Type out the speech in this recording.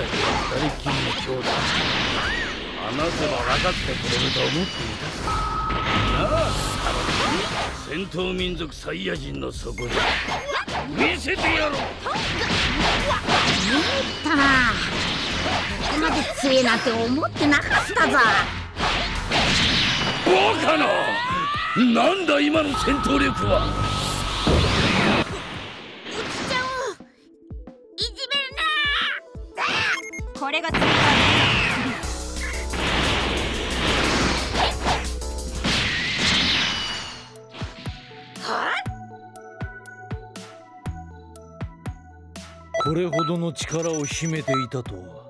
ちは二人きりの兄弟。話せば分かってくれると思っていたさ。なあスカロット、戦闘民族サイヤ人の底で見せてやろう。 たな、ここまで強えなんて思ってなかったぞ。 バカな、なんだ今の戦闘力は。 うちちゃんをいじめるな。 これがついた。 これほどの力を秘めていたとは。